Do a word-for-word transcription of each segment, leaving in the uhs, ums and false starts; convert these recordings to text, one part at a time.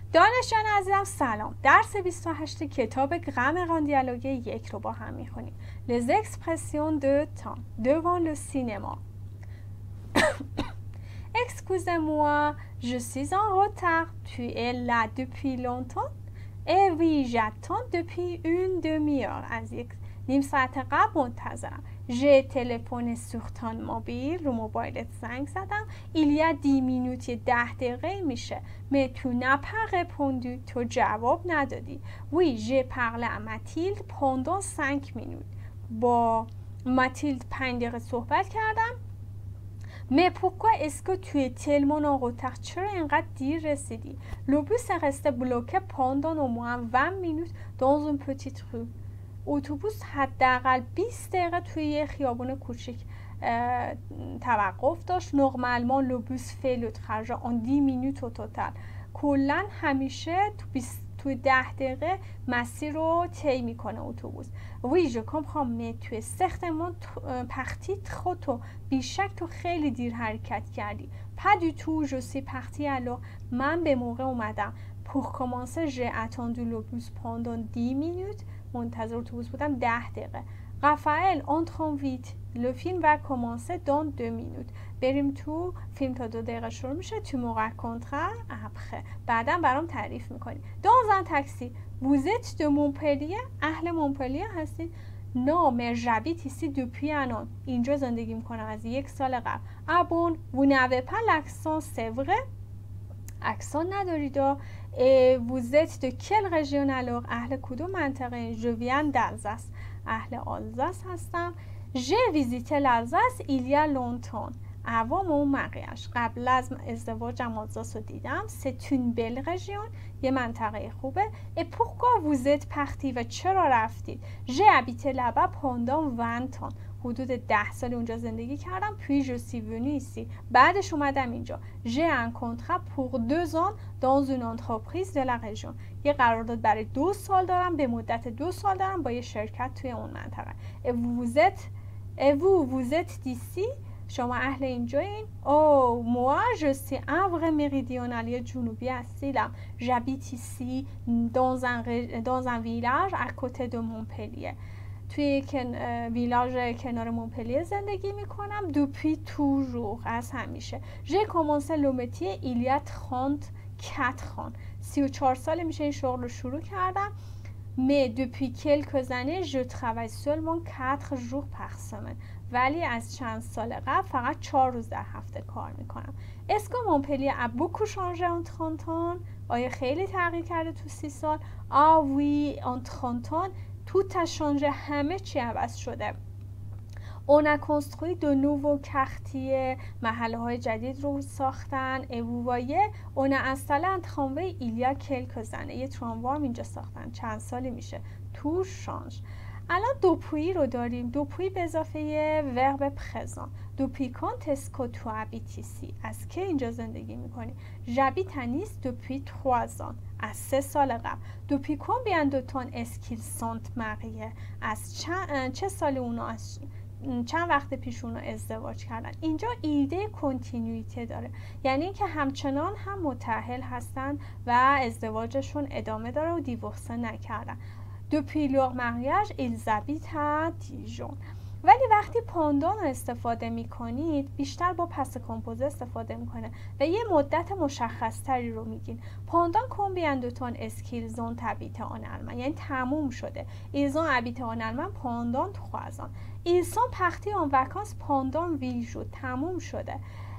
دانشجویان عزیزم سلام. درس بیست و هشت کتاب گرامر دیالوگ یک رو با هم میخونیم. Les expressions de temps devant le cinéma. Excusez-moi, je suis en retard. Tu es là depuis longtemps? Eh oui, j'attends depuis une demi-heure. از یک نیم ساعت قبل منتظرم. j'ai téléphoné sur ton mobile. رو موبایلت زنگ زدم. il y a dix minutes. ده دقیقه میشه. mais tu n'as pas répondu. تو جواب ندادی. oui, j'ai parlé à Mathilde pendant cinq minutes. با ماتیلد پنج دقیقه صحبت کردم. mais pourquoi est-ce que tu es tellement en retard? چرا اینقدر دیر رسیدی؟ le bus est resté bloqué pendant au moins vingt minutes dans une petite rue. اتوبوس حداقل بیست دقیقه توی یه خیابون کوچیک توقف داشت. نورمالمون لو بوس فی لو تراژه اون دی مینوت او توتال. کلا همیشه تو بیست توی ده دقیقه مسیر رو طی میکنه اتوبوس. وی جو کمپرام می توی سختمون پختی خودتو بیشک تو خیلی دیر حرکت کردی. پدی تو جو سی پختی الو من به موقع اومدم. pour commencer j'ai attendu le bus pendant dix minutes. منتظر اتوبوس بودم ده دقیقه. رافائل entre en vite. le film va commencer dans deux minutes. بریم تو، فیلم تا دو دقیقه شروع میشه. tu me raconteras après. بعدم برام تعریف میکنی. dans un taxi. vous êtes de Montpellier؟ اهل مونپلیه هستین؟ non mais j'habite ici depuis un an. اینجا زندگی میکنم از یک سال قبل. ah bon vous n'avez pas l'accent c'est vrai؟ اکسان ندارید. vous êtes de quelle région alors؟ اهل کدوم منطقه؟ je viens d'Alsace. اهل آلزاس هستم. j'ai visité l'Alsace il y a longtemps. avant mon mariage. قبل از ازدواجم آلزاس رو دیدم. c'est une belle région. یه منطقه خوبه. et pourquoi vous êtes parti؟ و چرا رفتید؟ j'ai habité là-bas pendant vingt ans. حدود ده سال اونجا زندگی کردم. puis je suis venue ici. بعدش اومدم اینجا. j'ai un contrat pour deux ans dans une entreprise de la région. یه قرارداد برای دو سال دارم، به مدت دو سال دارم با یه شرکت توی اون منطقه. et vous êtes et vous vous êtes d'ici؟ شما اهل اینجایین؟ oh moi je suis un vrai méridional. یه جنوبی اصیلم. j'habite ici dans un dans un village à côté de Montpellier. توی کن... ویلاژ کنار مونپلیه زندگی میکنم. دوپی توژور، از همیشه. j'ai commencé le métier il y a trente-quatre ans. سی و چهار سال میشه این شغل رو شروع کردم. mais depuis quelques années je travaille seulement quatre jours par semaine. ولی از چند سال قبل فقط چهار روز در هفته کار میکنم. est-ce que Montpellier a beaucoup changé en trente ans؟ آیا خیلی تغییر کرده تو سی سال؟ ah oui en trente ans tout a changé. همه چی عوض شده. on a construit de nouveaux quartiers. محله های جدید رو ساختن. et vous voyez on a installé un tramway il y a quelques années. یه تراموا هم اینجا ساختن. چند سالی میشه. tout change. الان دوپویی رو داریم. دوپویی به اضافه ورب پرزان. depuis quand est-ce que tu habites ici؟ از که اینجا زندگی میکنی؟ j'habite à Nice depuis trois ans. از سه سال قبل. depuis combien de temps est-ce qu'ils sont mariés؟ از چند چه سال اونا از چند وقت پیش اونا ازدواج کردن؟ اینجا ایده کنتینیویته داره، یعنی اینکه همچنان هم متأهل هستن و ازدواجشون ادامه داره و دیورسه نکردن. depuis leur mariage ils habitent à Dijon. ولی وقتی پاندان رو استفاده میکنید بیشتر با پس کمپوزه استفاده میکنه و یه مدت مشخص تری رو میگین. پاندان combien de temps est-ce qu'ils ont habité en Allemagne؟ یعنی تموم شده. ils ont habité en Allemagne pendant trois ans. ils sont partis en vacances pendant huit jours. تموم شده.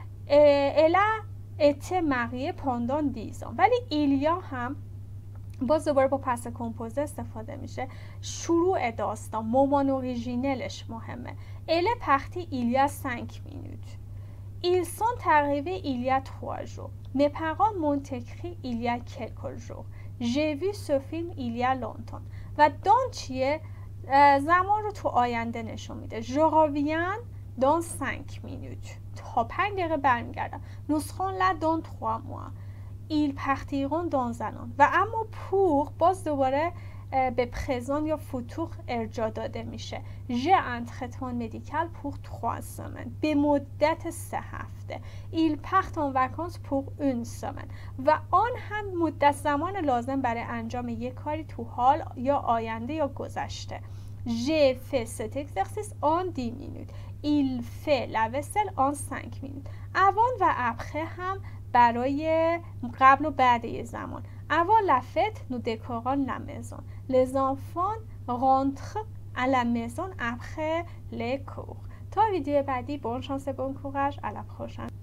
elle a été mariée pendant dix ans. ولی ایلیا هم باز دوباره با پس کمپوزه استفاده میشه. شروع داستان مومان اوریژینلش مهمه. elle est partie il y a cinq minutes. ils sont arrivés il y a trois jours. mes parents m'ont écrit il y a quelques jours. j'ai vu ce film il y a longtemps. و دان چیه؟ زمان رو تو آینده نشون میده. je reviens dans cinq minutes. تا پنج دقیقه برمیگردم. nous serons là dans trois mois. ils partiront dans un an. و اما pour باز دوباره به پرزون یا فوتور ارجاع داده میشه. ژ ان تریتمون مدیکال پور trois semaines، به مدت سه هفته. ایل پارت ان واکانس پور اون سمن، و آن هم مدت زمان لازم برای انجام یک کاری تو حال یا آینده یا گذشته. ژ fait cet exercice en dix minutes. il fait la vaisselle en cinq minutes. avant و après هم برای قبل و بعد یه زمان. avant la fête nous décorons la maison. les enfants rentrent à la maison après les cours. تا ویدیو بعدی، bon chance et bon courage, à la prochaine.